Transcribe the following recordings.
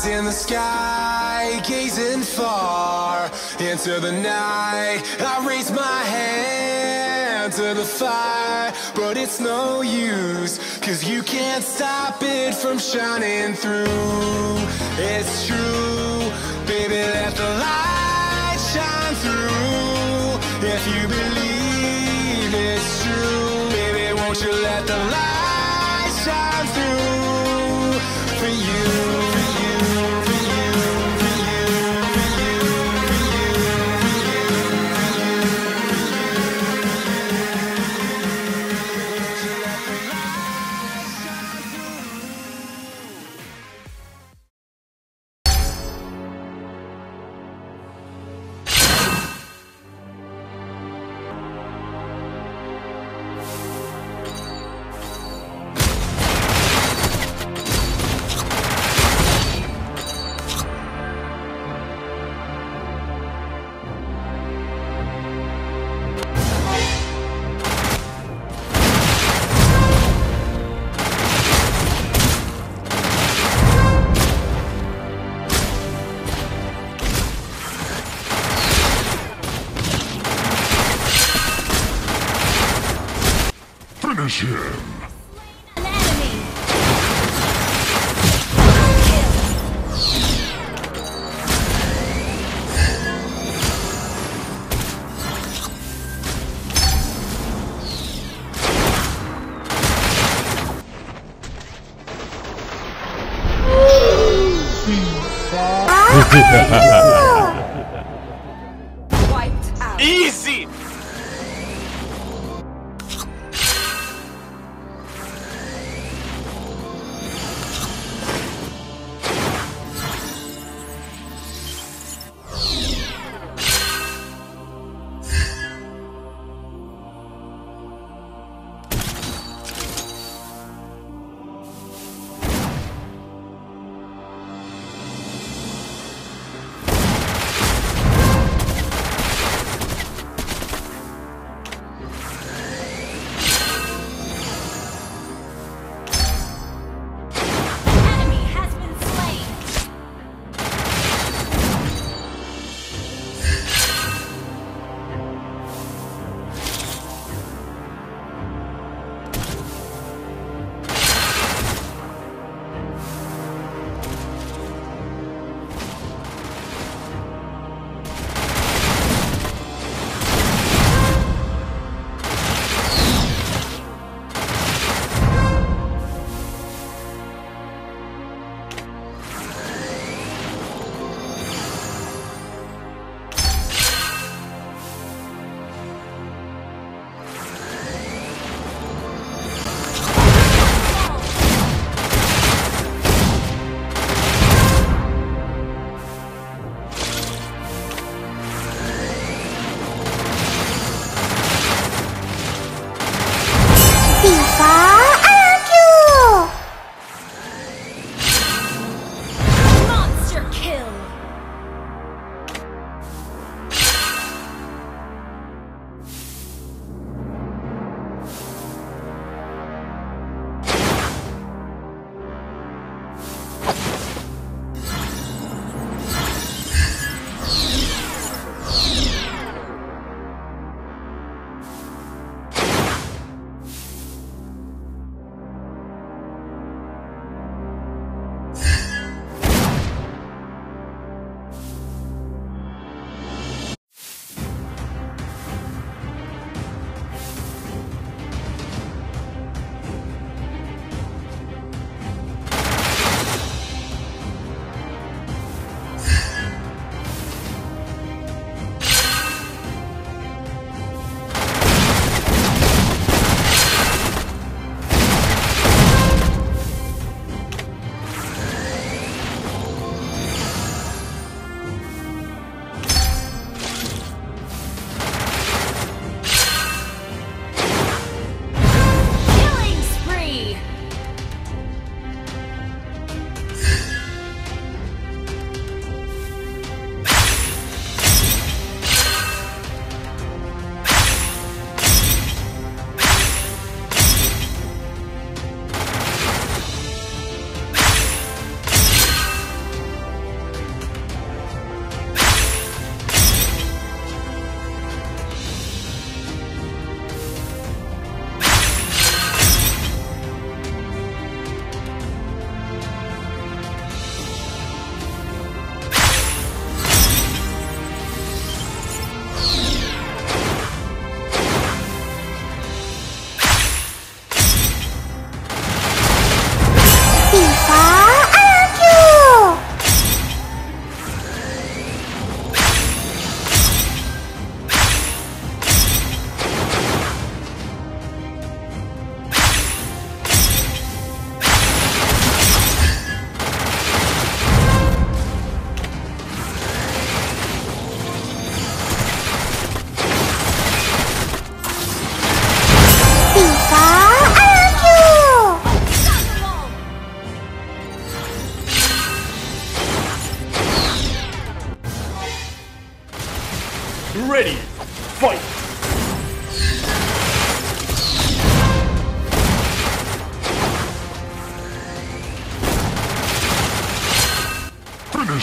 Eyes in the sky, gazing far into the night. I raise my hand to the fire, but it's no use, 'cause you can't stop it from shining through. It's true, baby, let the light shine through. If you believe it's true, baby, won't you let the light shine through for you, for you, for you, for you, for you, for you, for you, for you, Won't you let the light shine through? Finish him! An enemy! Wiped out. Easy!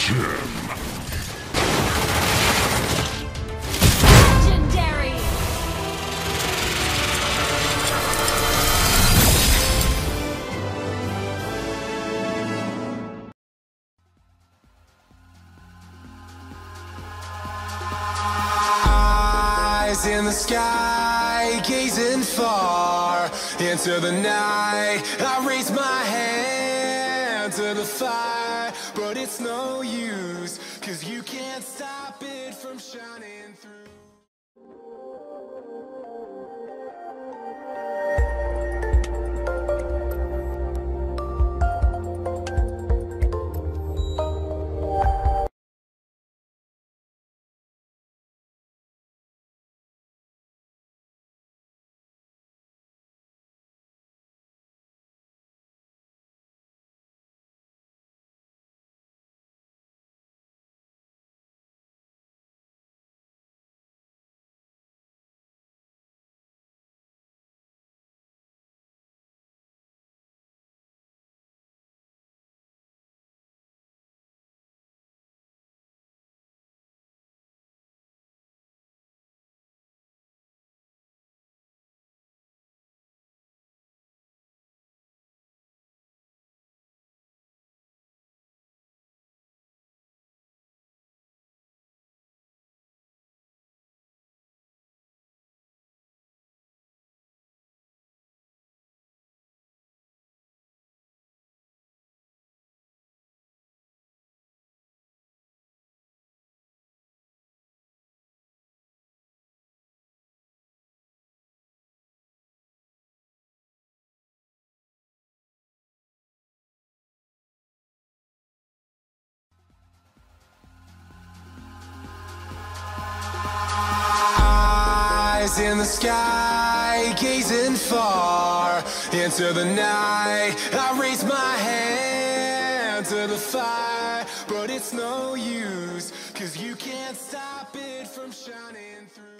Finish him. Legendary. Eyes in the sky, gazing far into the night. I raise my hand to the fire, but it's no use, 'cause you can't stop it from shining through. Eyes in the sky, gazing far into the night. I raise my hand to the fire, but it's no use, 'cause you can't stop it from shining through.